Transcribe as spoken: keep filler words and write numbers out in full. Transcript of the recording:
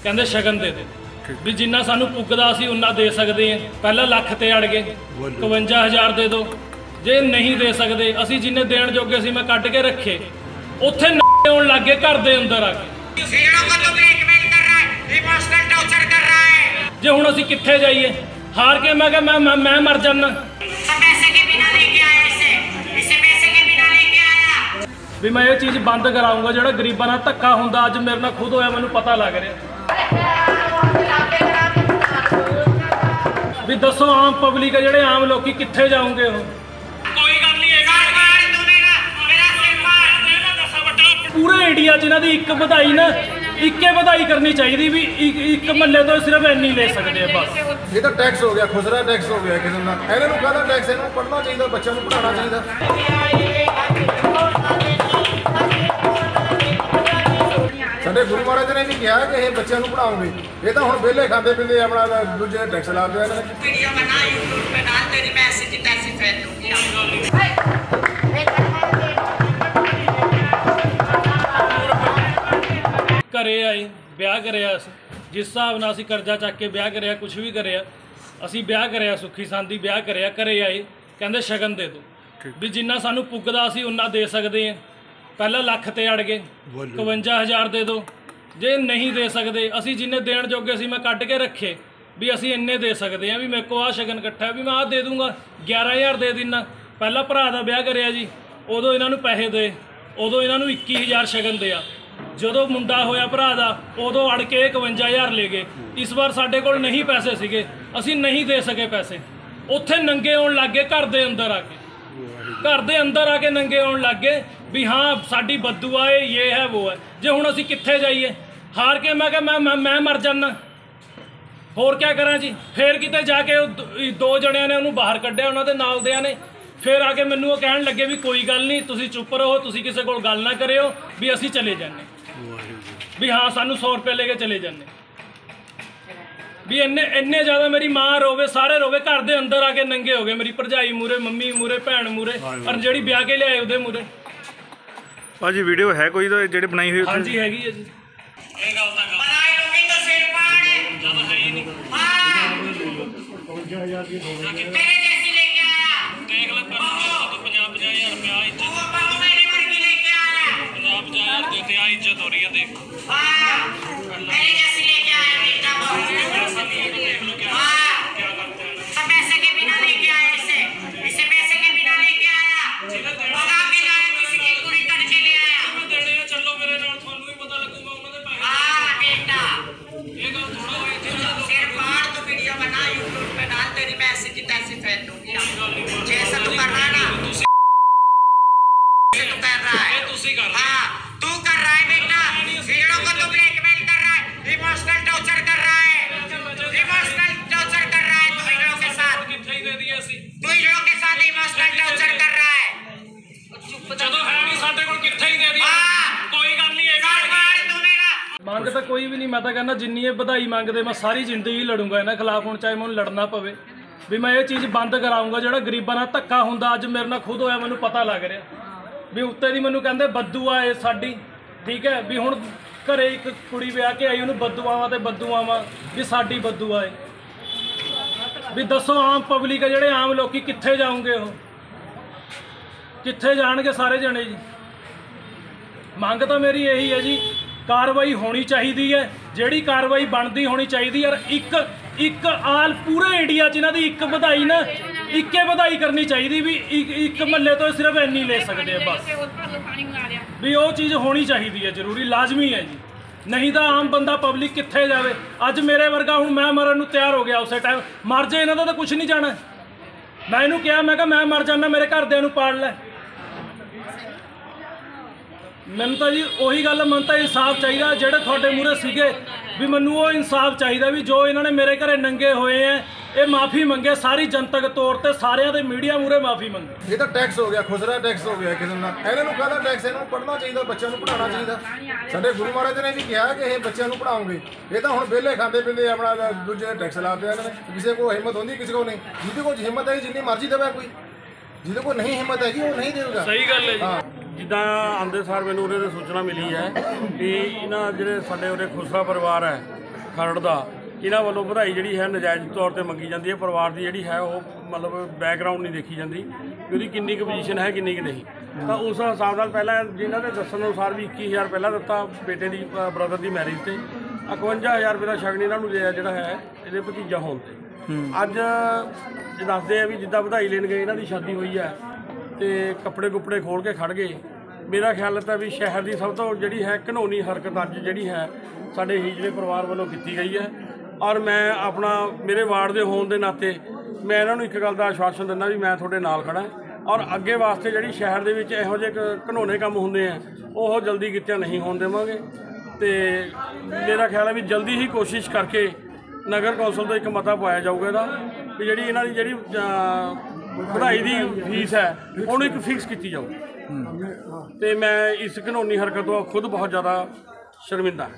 कहते शगन दे दे भी जिन्ना सानू पुगदा असीं उन्ना दे सकते हैं। पहला लख ते अड़ गए, इकवंजा हज़ार दे दो, जे नहीं दे सकते असीं जिन्ने देण जोगे सी मैं कट के रखे, उत्थे आउण लग गए घर दे अंदर आके। जे हुण असीं कित्थे जाइए, हार के मैं मैं मैं, मैं मर जाना। भी मैं ये चीज़ बंद कराऊंगा, जो गरीबां नाल धक्का हुंदा अज मेरे नाल खुद होया, मैनूं पता लग रहा। भी दसो आम पब्लिक है, जो आम लोग कित्थे जाओगे हो? पूरे इंडिया च इन्हां दी इक वधाई ना इक्के वधाई करनी चाहिए भी एक महल्ले तो सिर्फ इन्नी ले सकते हैं बस। ये तो टैक्स हो गया, खुसरा टैक्स हो गया किस्म का। इन्हां नूं कहदा टैक्स इन्हां नूं पढ़ना चाहिए, बच्चों को पढ़ाना चाहिए। साडे गुरु महाराज ने भी कहा कि ये बच्चों को पढ़ाओगे, ये तो हुण वेले खाते पींदे अपना दूजे टैक्स ला दिया। घरे आए ब्याह कराया, जिस हिसाब नाल असीं करजा चक के ब्याह कराया, कुछ भी कराया, असीं ब्याह कराया सुखी सांदी ब्याह कराया। घरे आए कहते शगन दे दो भी जिन्ना सानू पुगदा असीं उन्ना दे सकते हैं। पहला लख ते अड़ गए, इकवंजा हज़ार दे दो, जे नहीं दे सकते असीं जिन्ने देण जोगे सी मैं कट के रखे भी असीं इन्ने दे सकते हैं। भी मेरे को आ शगन इकट्ठा भी मैं आ दे दूँगा, ग्यारह हज़ार दे दिना। पहला भरा दा ब्याह कराया जी, उदों इन्हां नूं पैसे दे, उदों इन्हां नूं इक्की हज़ार शगन दिया। ਜਦੋਂ ਮੁੰਡਾ ਹੋਇਆ ਭਰਾ ਦਾ ਉਦੋਂ ਅੜ ਕੇ ਇਕਵੰਜਾ ਹਜ਼ਾਰ ਲੈ ਗਏ। ਇਸ ਵਾਰ ਸਾਡੇ ਕੋਲ ਨਹੀਂ ਪੈਸੇ ਸੀਗੇ, ਅਸੀਂ ਨਹੀਂ ਦੇ ਸਕੇ ਪੈਸੇ। ਉੱਥੇ ਨੰਗੇ ਆਉਣ ਲੱਗ ਗਏ ਘਰ ਦੇ ਅੰਦਰ ਆ ਕੇ, ਘਰ ਦੇ ਅੰਦਰ ਆ ਕੇ ਨੰਗੇ ਆਉਣ ਲੱਗ ਗਏ ਵੀ ਹਾਂ ਸਾਡੀ ਬਦਦੁਆ ਹੈ, ਇਹ ਹੈ ਉਹ ਹੈ। ਜੇ ਹੁਣ ਅਸੀਂ ਕਿੱਥੇ ਜਾਈਏ, ਹਾਰ ਕੇ ਮੈਂ ਕਿਹਾ ਮੈਂ ਮੈਂ ਮਰ ਜਾਣਾ, ਹੋਰ ਕੀ ਕਰਾਂ ਜੀ। ਫੇਰ ਕਿਤੇ ਜਾ ਕੇ ਦੋ ਜਣਿਆਂ ਨੇ ਉਹਨੂੰ ਬਾਹਰ ਕੱਢਿਆ, ਉਹਨਾਂ ਦੇ ਨਾਲ ਦਿਆਂ ਨੇ। फिर आके मैनू वो कहन लगे भी कोई गल नहीं, तुसी चुप रहो, तुसी किसी को गल ना करियो, भी असी चले जाने, भी हाँ सानू सौ रुपये लेके चले जाने। भी इन्ने इन्ने ज़्यादा मेरी माँ रोवे, सारे रोवे, घर दे अंदर आके नंगे हो गए, मेरी भरजाई मूरे, मम्मी मूरे, भैन मूरे, और जिहड़ी ब्याह के लियाए उहदे मूरे। भाजी वीडियो है कोई तो जिहड़ी बनाई हुई? हाँ जी हैगी है जी। इज्जत हो रही है देख, पैसे के बिना लेके आया, इसे इसे पैसे के बिना लेके आया, किसी की कुड़ी करके ले आया। चलो मेरे नाल थानू भी पता लगूगा उन्होंने पैसे। हां बेटा ये गल थोड़ा होई थी, सिर फाड़ तो वीडियो बना यूट्यूब पे डाल, तेरी पैसे की तैसे फेंक दूंगी। जैसा तू कर रहा है ना, तू कर रहा है, तू कर रहा है, तू कर रहा है बेटा। भीड़ों को तो ब्लैकमेल कर रहा है, इमोशनल टॉर्चर कर रहा है, इमोशनल टॉर्चर कर रहा है तू इन लोगों के साथ, तू इन लोगों के साथ इमोशनल टॉर्चर कर रहा है। ਜਦੋਂ ਹੈ ਨਹੀਂ ਸਾਡੇ ਕੋਲ ਕਿੱਥੇ ਹੀ ਦੇ ਦੀ, ਕੋਈ ਗੱਲ ਨਹੀਂ ਹੈਗਾ। ਮੰਗ ਤਾਂ ਕੋਈ ਵੀ ਨਹੀਂ, ਮੈਂ ਤਾਂ ਕਹਿੰਦਾ ਜਿੰਨੀ ਇਹ ਵਧਾਈ ਮੰਗਦੇ ਮੈਂ ਸਾਰੀ ਜ਼ਿੰਦਗੀ ਲੜੂੰਗਾ ਇਹਨਾਂ ਖਿਲਾਫ, ਹੁਣ ਚਾਹੇ ਮੈਨੂੰ ਲੜਨਾ ਪਵੇ। ਵੀ ਮੈਂ ਇਹ ਚੀਜ਼ ਬੰਦ ਕਰਾਊਂਗਾ, ਜਿਹੜਾ ਗਰੀਬਾਂ ਨਾਲ ਧੱਕਾ ਹੁੰਦਾ ਅੱਜ ਮੇਰੇ ਨਾਲ ਖੁਦ ਹੋਇਆ, ਮੈਨੂੰ ਪਤਾ ਲੱਗ ਰਿਹਾ। ਵੀ ਉੱਤੇ ਦੀ ਮੈਨੂੰ ਕਹਿੰਦੇ ਬਦਦੁਆ ਏ ਸਾਡੀ, ठीक है। भी हुण घरे एक कुड़ी ब्याह के आई, उन्होंने बददुआवां ते बददुआवां भी साडी बददुआ है। भी दसो आम पब्लिक है, जो आम लोग कित्थे जाओगे हो, कित्थे जाणगे सारे जने जी। मंग तो मेरी यही है जी, कार्रवाई होनी चाहिए है, जिहड़ी कार्रवाई बनती होनी चाहिए। यार एक एक आल पूरे इंडिया च इन्हां दी एक वधाई ना इक्के वधाई करनी चाहिए भी एक महल्ले तो सिर्फ इन्नी ले सकते हैं बस। भी वो चीज़ होनी चाहिए है, जरूरी लाजमी है जी। नहीं तो आम बंदा पब्लिक कित्थे जावे। अज मेरे वर्गा हूँ मैं मरन नूं तैयार हो गया, उस टाइम मर जाए इन्हां दा तो कुछ नहीं जाना। मैं इन्हूं कहा मैं कहा मैं मर जाना, मेरे घरदिआं नूं पाल लै। मैनूं तो जी उही गल, मन तो इंसाफ चाहिए, जेडे थोड़े मूहरे सीगे भी मैनूं वो इंसाफ चाहिए भी जो इन्होंने मेरे घरे नंगे होए हैं, ये माफ़ी मंगे सारी जनतक तौर पर, सारे दे मीडिया मूहरे माफ़ी मंगे। ये तो टैक्स हो गया, खुसरा टैक्स हो गया किस्म का। इन्हां नूं कहदा टैक्स इन्हां नूं पढ़ना चाहिए, बच्चों को पढ़ाना चाहिए। साडे गुरु महाराज ने भी कहा कि ये बच्चों को पढ़ाओगे, ये तो हुण वेले खाते पींदे अपना दूजे टैक्स ला दिया। किसी को हिम्मत होंदी, किसी को नहीं। जिहदे कोल हिम्मत है जिन्नी मर्जी देवे, कोई जिहदे कोल नहीं हिम्मत हैगी वो नहीं देगा। सही गल है जी। जिदा आंदे सार मैनूं उरे सूचना मिली है कि इन्हां जिहड़े साडे उरे खुसरा परिवार है, ਖਰੜ ਦਾ, ਇਹਨਾਂ ਵੱਲੋਂ ਵਧਾਈ ਜਿਹੜੀ ਹੈ ਨਜਾਇਜ਼ ਤੌਰ ਤੇ ਮੰਗੀ ਜਾਂਦੀ ਹੈ। ਪਰਿਵਾਰ ਦੀ ਜਿਹੜੀ ਹੈ ਉਹ ਮਤਲਬ ਬੈਕਗਰਾਉਂਡ ਨਹੀਂ ਦੇਖੀ ਜਾਂਦੀ ਕਿ ਉਹਦੀ ਕਿੰਨੀ ਕੁ ਪੋਜੀਸ਼ਨ ਹੈ ਕਿੰਨੀ ਕੁ ਨਹੀਂ। ਤਾਂ ਉਸ ਹਿਸਾਬ ਨਾਲ ਪਹਿਲਾਂ ਜਿਨ੍ਹਾਂ ਦੇ ਦੱਸਣ ਅਨੁਸਾਰ ਵੀ ਇੱਕੀ ਹਜ਼ਾਰ ਪਹਿਲਾਂ ਦਿੱਤਾ ਬੇਟੇ ਦੀ ਬ੍ਰਦਰ ਦੀ ਮੈਰਿਜ ਤੇ, ਇਕਵੰਜਾ ਹਜ਼ਾਰ ਰੁਪਏ ਦਾ ਸ਼ਗਨ ਇਹਨਾਂ ਨੂੰ ਲਿਆ ਜਿਹੜਾ ਹੈ ਇਹਦੇ ਭਤੀਜਾ ਹੋਣ ਤੇ। ਅੱਜ ਜੇ ਦੱਸਦੇ ਆ ਵੀ ਜਿੱਦਾਂ ਵਧਾਈ ਲੈਣ ਗਏ ਇਹਨਾਂ ਦੀ ਸ਼ਾਦੀ ਹੋਈ ਹੈ ਤੇ ਕੱਪੜੇ ਕੁੱਪੜੇ ਖੋਲ ਕੇ ਖੜ ਗਏ। ਮੇਰਾ ਖਿਆਲ ਹੈ ਵੀ ਸ਼ਹਿਰ ਦੀ ਸਭ ਤੋਂ ਜਿਹੜੀ ਹੈ ਘਿਨੌਣੀ ਹਰਕਤ ਅੱਜ ਜਿਹੜੀ ਹੈ ਸਾਡੇ ਹੀਜੜੇ ਪਰਿਵਾਰ ਵੱਲੋਂ ਕੀਤੀ ਗਈ ਹੈ। ਔਰ ਮੈਂ ਆਪਣਾ ਮੇਰੇ ਵਾਰਡ ਦੇ ਹੋਣ ਦੇ ਨਾਤੇ ਮੈਂ ਇਹਨਾਂ ਨੂੰ ਇੱਕ ਗੱਲ ਦਾ ਆਸ਼ਵਾਸਨ ਦਿੰਦਾ ਵੀ ਮੈਂ ਤੁਹਾਡੇ ਨਾਲ ਖੜਾ ਔਰ ਅੱਗੇ ਵਾਸਤੇ ਜਿਹੜੀ ਸ਼ਹਿਰ ਦੇ ਵਿੱਚ ਇਹੋ ਜਿਹੇ ਘਿਨੌਣੇ ਕੰਮ ਹੁੰਦੇ ਆ ਉਹ ਜਲਦੀ ਕਿਤੇ ਨਹੀਂ ਹੋਣ ਦੇਵਾਂਗੇ। ਤੇ ਮੇਰਾ ਖਿਆਲ ਹੈ ਵੀ ਜਲਦੀ ਹੀ ਕੋਸ਼ਿਸ਼ ਕਰਕੇ ਨਗਰ ਕੌਂਸਲ ਤੋਂ ਇੱਕ ਮਤਾ ਪਾਇਆ ਜਾਊਗਾ ਇਹਦਾ ਵੀ ਜਿਹੜੀ ਇਹਨਾਂ ਦੀ ਜਿਹੜੀ ਵਧਾਈ ਦੀ ਫੀਸ ਹੈ ਉਹਨੂੰ ਇੱਕ ਫਿਕਸ ਕੀਤੀ ਜਾਊ। ਤੇ ਮੈਂ ਇਸ ਘਿਨੌਣੀ ਹਰਕਤ ਤੋਂ ਖੁਦ ਬਹੁਤ ਜ਼ਿਆਦਾ ਸ਼ਰਮਿੰਦਾ